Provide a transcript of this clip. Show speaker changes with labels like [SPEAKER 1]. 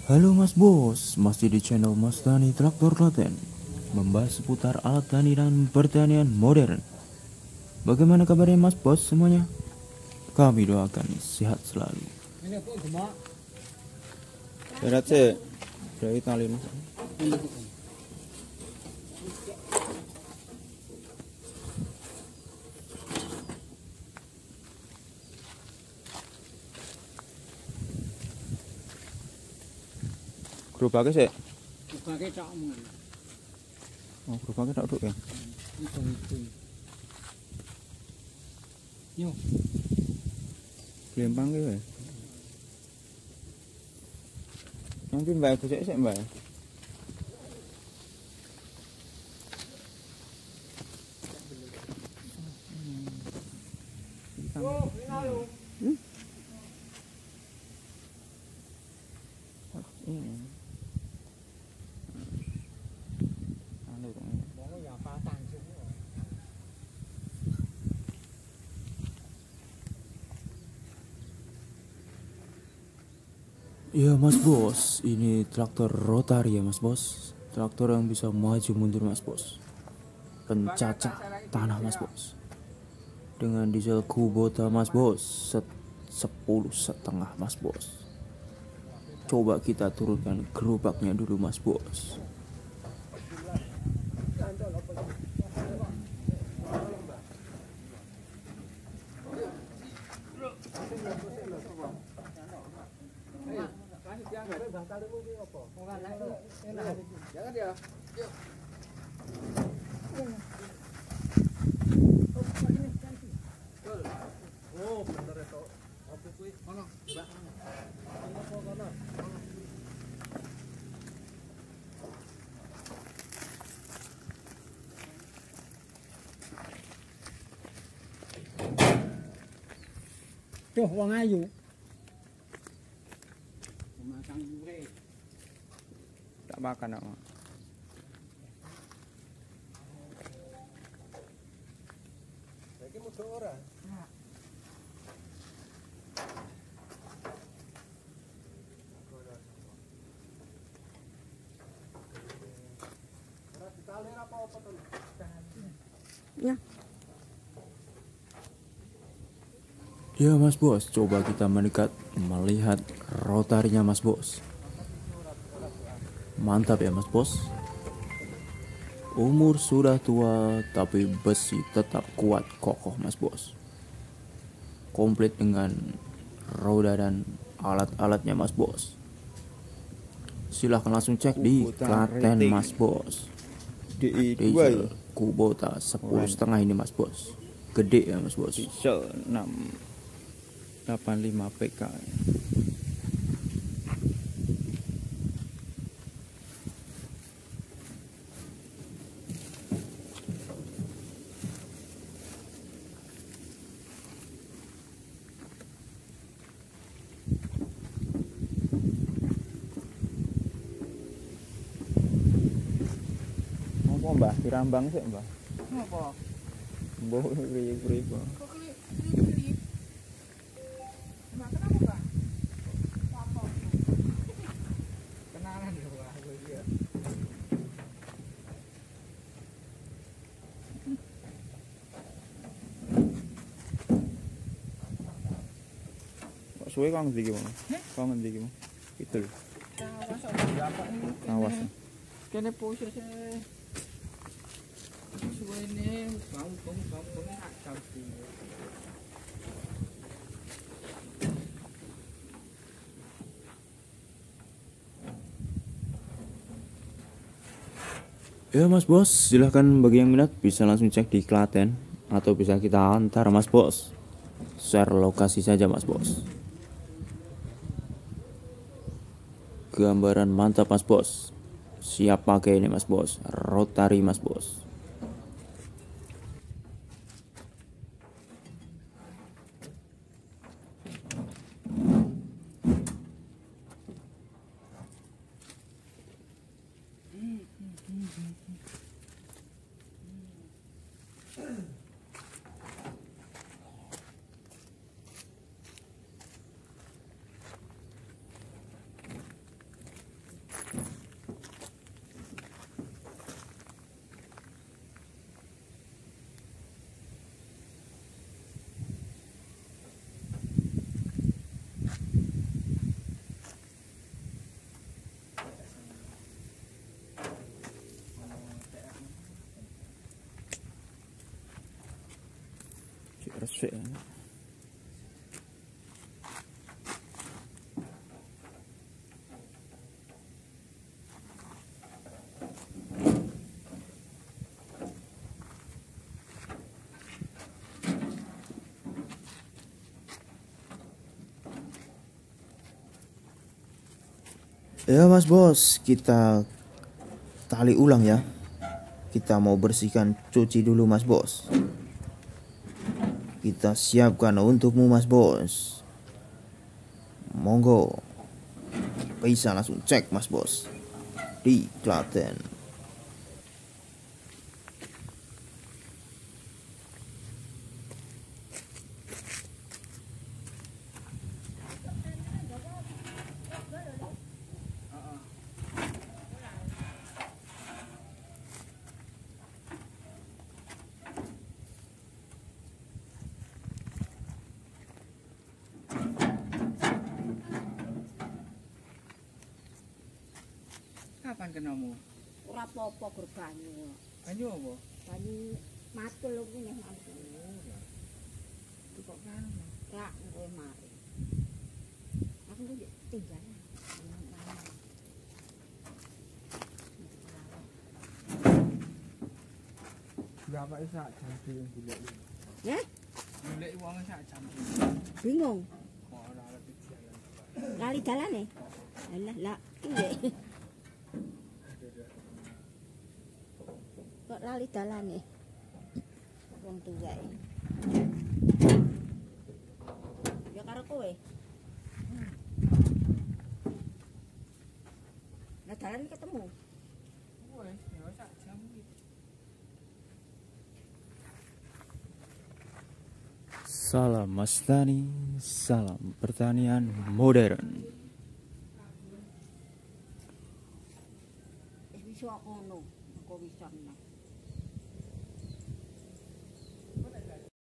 [SPEAKER 1] Halo Mas Bos, masih di channel Mas Tani Traktor Klaten, membahas seputar alat tani dan pertanian modern. Bagaimana kabarnya Mas Bos semuanya? Kami doakan sehat selalu. Berat sih, dari tali Mas. Gerobaknya sih?
[SPEAKER 2] Gerobaknya tak omong.
[SPEAKER 1] Oh, gerobaknya tak duduk ya?
[SPEAKER 2] Itu. Yo.
[SPEAKER 1] Gelempang gitu ya? Nanti mbak gosek sih mbak. Ya Mas Bos, ini traktor rotari ya Mas Bos. Traktor yang bisa maju mundur Mas Bos. Pencacah tanah Mas Bos. Dengan diesel Kubota Mas Bos, 10,5 Mas Bos. Coba kita turunkan gerobaknya dulu Mas Bos.
[SPEAKER 2] Tuh wong ayu. Makan gue.
[SPEAKER 1] Tak makan apa?
[SPEAKER 3] Lagi musuh orang.
[SPEAKER 2] Ya.
[SPEAKER 1] Ya Mas Bos, coba kita mendekat melihat rotarinya Mas Bos. Mantap ya Mas Bos. Umur sudah tua tapi besi tetap kuat kokoh Mas Bos. Komplit dengan roda dan alat-alatnya Mas Bos. Silahkan langsung cek di Klaten Mas Bos. Diesel Kubota 10,5 ini Mas Bos. Gede ya Mas Bos. Diesel 685 PK. Apa Mbah? Dirambang sih Mbah.
[SPEAKER 2] Apa?
[SPEAKER 1] Mbah priye-priye.
[SPEAKER 2] Kok klip? Mbak kenapa, Mbak? Apa? Kenalan ya, Mbak. Iya.
[SPEAKER 1] Kok suwe kok ngendi iki, Mas? Kok ngendi iki, Mas? Itu lho.
[SPEAKER 2] Awas apa ini?
[SPEAKER 1] Awas.
[SPEAKER 2] Kene posisi suwene bau hak jampi.
[SPEAKER 1] Ya Mas Bos, silahkan bagi yang minat bisa langsung cek di Klaten atau bisa kita antar Mas Bos. Share lokasi saja Mas Bos. Gambaran mantap Mas Bos. Siap pakai ini Mas Bos. Rotari Mas Bos. Sik. Ya Mas Bos, kita tali ulang ya. Kita mau bersihkan cuci dulu Mas Bos. Kita siapkan untukmu Mas Bos. Monggo. Bisa langsung cek Mas Bos. Di Klaten.
[SPEAKER 2] Kapan kenamu?
[SPEAKER 4] Ora apa-apa gur banyu.
[SPEAKER 2] Banyu apa?
[SPEAKER 4] Banyu matul lho kuwi nek mampu.
[SPEAKER 2] Itu kok kan?
[SPEAKER 4] Ya, kowe mari. Aku iki tinggal.
[SPEAKER 2] Berapa sak jam yang golek?
[SPEAKER 4] Ya?
[SPEAKER 2] Golek wong sak jam.
[SPEAKER 4] Bingung.
[SPEAKER 2] Kok ora lebih jalan.
[SPEAKER 4] Lali dalane. Lah, piye? Kok lali dalane? Wong tuwek. Ya karo kowe. Lah dalan ketemu.
[SPEAKER 2] Wes, ya sak jam iki.
[SPEAKER 1] Salam Mas Tani, salam pertanian modern.
[SPEAKER 4] Wis iso ngono, kok bisa meneh.